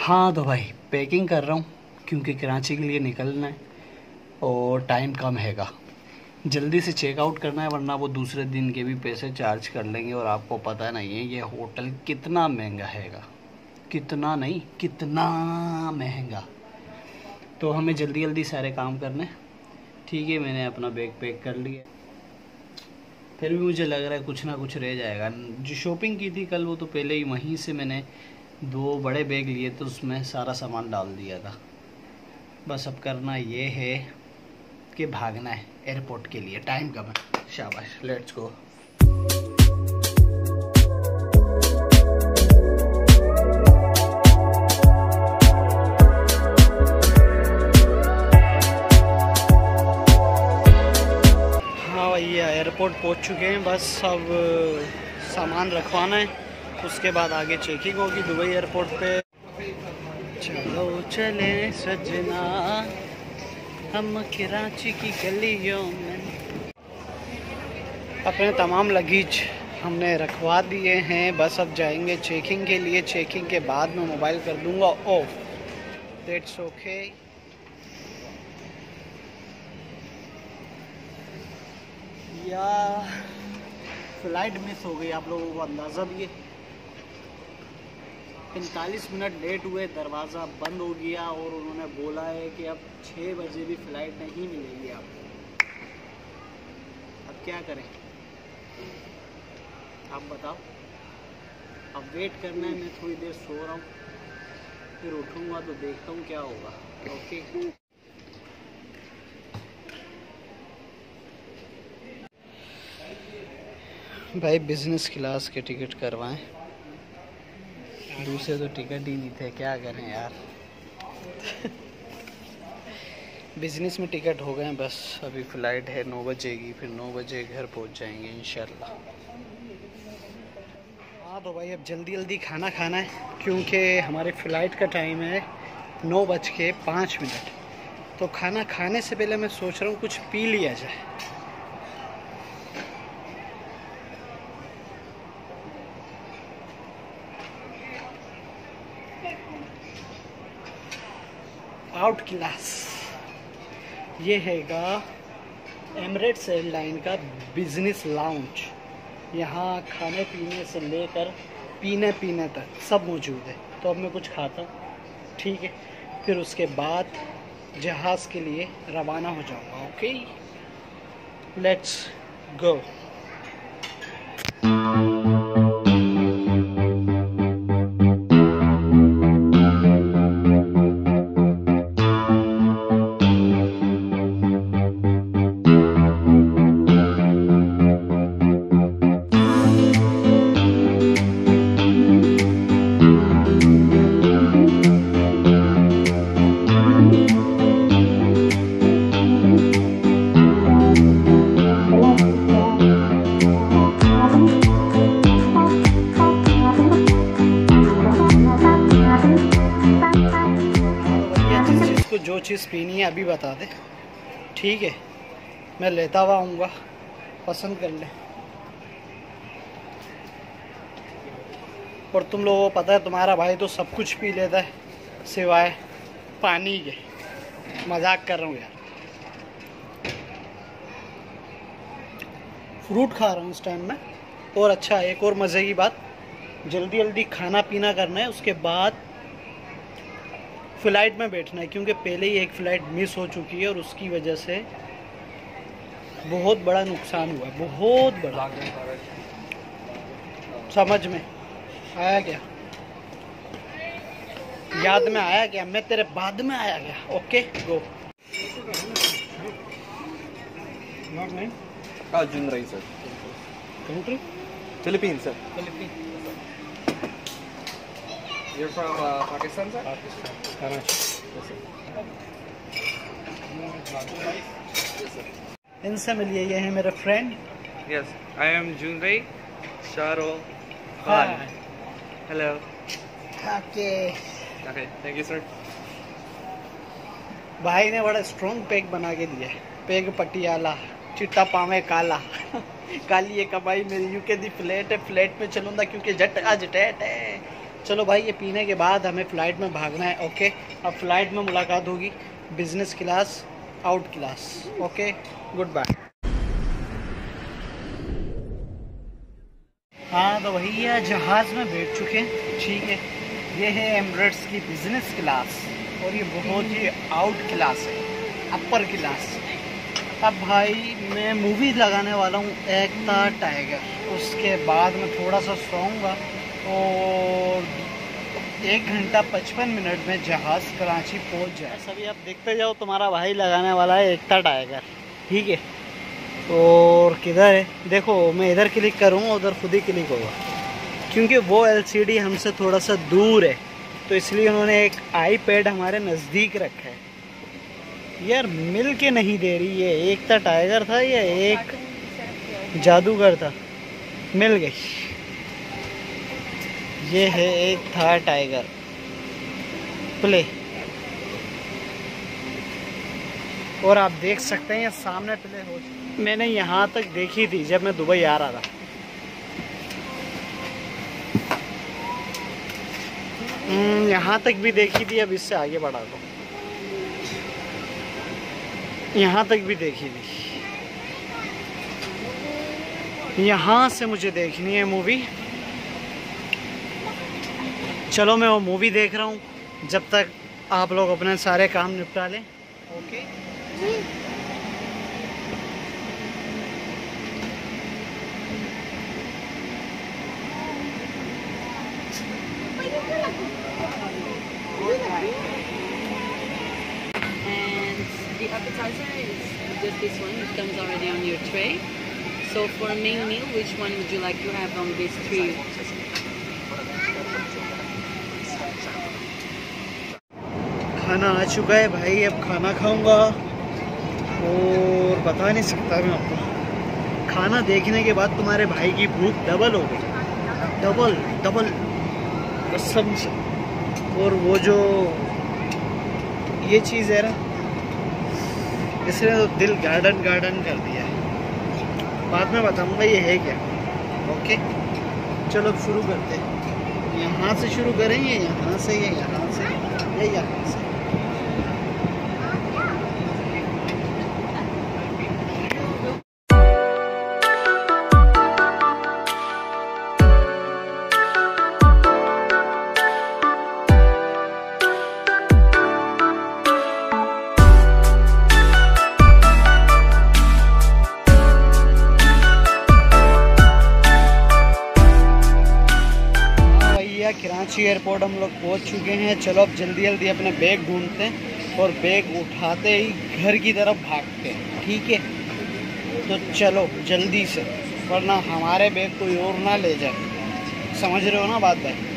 हाँ तो भाई पैकिंग कर रहा हूँ क्योंकि कराची के लिए निकलना है और टाइम कम हैगा। जल्दी से चेकआउट करना है वरना वो दूसरे दिन के भी पैसे चार्ज कर लेंगे। और आपको पता नहीं है ये होटल कितना महंगा हैगा, कितना नहीं कितना महंगा। तो हमें जल्दी जल्दी सारे काम करने। ठीक है, मैंने अपना बैग पैक कर लिया, फिर भी मुझे लग रहा है कुछ ना कुछ रह जाएगा। जो शॉपिंग की थी कल वो तो पहले ही वहीं से मैंने 2 बड़े बैग लिए तो उसमें सारा सामान डाल दिया था। बस अब करना ये है कि भागना है एयरपोर्ट के लिए, टाइम कम है। शाबाश, लेट्स गो। हाँ भैया एयरपोर्ट पहुंच चुके हैं, बस अब सामान रखवाना है, उसके बाद आगे चेकिंग होगी दुबई एयरपोर्ट पे। चलो चले सजना हम कराची की गलियों में। अपने तमाम लगेज हमने रखवा दिए हैं, बस अब जाएंगे चेकिंग के लिए। चेकिंग के बाद मैं मोबाइल कर दूंगा ऑफ। That's okay. या फ्लाइट मिस हो गई, आप लोगों को अंदाज़ा भी है। 45 मिनट लेट हुए, दरवाज़ा बंद हो गया और उन्होंने बोला है कि अब 6 बजे भी फ़्लाइट नहीं मिलेगी आपको। अब क्या करें, आप बताओ। अब वेट करना है, मैं थोड़ी देर सो रहा हूँ, फिर उठूँगा तो देखता हूँ क्या होगा। ओके भाई, बिज़नेस क्लास के टिकट करवाएं, दूसरे तो टिकट ही नहीं थे, क्या करें यार। बिजनेस में टिकट हो गए, बस अभी फ़्लाइट है 9 बजे की, फिर 9 बजे घर पहुंच जाएंगे इंशाल्लाह। हाँ तो भाई अब जल्दी जल्दी खाना खाना है क्योंकि हमारे फ़्लाइट का टाइम है 9:05। तो खाना खाने से पहले मैं सोच रहा हूँ कुछ पी लिया जाए। आउट क्लास ये हैगा एमिरेट्स एयरलाइन का बिजनेस लाउंज। यहाँ खाने पीने से लेकर पीने तक सब मौजूद है। तो अब मैं कुछ खाता हूँ, ठीक है, फिर उसके बाद जहाज़ के लिए रवाना हो जाऊँगा। Okay, let's go. जो चीज़ पीनी है अभी बता दे, ठीक है, मैं लेता हुआ आऊँगा, पसंद कर ले। और तुम लोगों को पता है तुम्हारा भाई तो सब कुछ पी लेता है सिवाय पानी के। मजाक कर रहा हूँ यार, फ्रूट खा रहा हूँ इस टाइम में। और अच्छा, एक और मज़े की बात, जल्दी जल्दी खाना पीना करना है, उसके बाद फ़्लाइट में बैठना है क्योंकि पहले ही एक फ़्लाइट मिस हो चुकी है और उसकी वजह से बहुत बड़ा नुकसान हुआ है, बहुत बड़ा। समझ में आया क्या? याद में आया क्या? मैं तेरे बाद में आया क्या? Okay go. Arjun Rai sir. Country Philippines sir. फिलीपींस। You're from Pakistan sir? Pakistan, Karachi. Yes sir. इनसे मिलिए, ये है मेरे friend. Yes, I am Junrei Sharo Khan. Hello. Okay Okay, thank you sir. भाई ने बड़ा स्ट्रॉन्ग पैक बना के दिया है। पैग पटियाला चिट्टा पावे काला काली ये कमाई मेरी यूके दी फ्लैट है, फ्लैट में चलूंगा क्योंकि जट आज टैट है। चलो भाई, ये पीने के बाद हमें फ़्लाइट में भागना है। ओके, अब फ़्लाइट में मुलाकात होगी, business class, out class. Okay, goodbye. हाँ तो भैया जहाज़ में बैठ चुके हैं, ठीक है। ये है एमिरेट्स की बिज़नेस क्लास और ये बहुत ही आउट क्लास है, अपर क्लास। अब भाई मैं मूवी लगाने वाला हूँ एकता टाइगर, उसके बाद मैं थोड़ा सा सोऊंगा और 1 घंटा 55 मिनट में जहाज़ कराची पहुँच जाए। सभी आप देखते जाओ, तुम्हारा भाई लगाने वाला है एकता टाइगर, ठीक है। और किधर है देखो, मैं इधर क्लिक करूँगा उधर खुद ही क्लिक होगा, क्योंकि वो LCD हमसे थोड़ा सा दूर है, तो इसलिए उन्होंने एक iPad हमारे नज़दीक रखा है। यार मिल के नहीं दे रही है, एक था टाइगर था या एक जादूगर था, मिल गई। ये है एक था टाइगर, प्ले। और आप देख सकते हैं ये सामने प्ले हो, मैंने यहाँ तक देखी थी जब मैं दुबई आ रहा था। यहाँ तक भी देखी थी, अब इससे आगे बढ़ा दो, यहाँ तक भी देखी थी। यहाँ से मुझे देखनी है मूवी। चलो मैं वो मूवी देख रहा हूँ, जब तक आप लोग अपने सारे काम निपटा लें। Okay The appetizer is just this one, it comes already on your tray. So for main meal, which one would you like to have on these 3? खाना आ चुका है भाई, अब खाना खाऊंगा और बता नहीं सकता मैं आपको। खाना देखने के बाद तुम्हारे भाई की भूख डबल हो गई, डबल डबल कसम से। और वो जो ये चीज़ है ना, इसने तो दिल गार्डन गार्डन कर दिया है। बाद में बताऊंगा ये है क्या। ओके चलो अब शुरू करते हैं। यहाँ से शुरू करेंगे, यहाँ से या यहाँ से या यहाँ से। कराची एयरपोर्ट हम लोग पहुंच चुके हैं। चलो अब जल्दी जल्दी अपने बैग ढूंढते हैं और बैग उठाते ही घर की तरफ भागते हैं, ठीक है। तो चलो जल्दी से, वरना हमारे बैग कोई और ना ले जाए, समझ रहे हो ना बात भाई।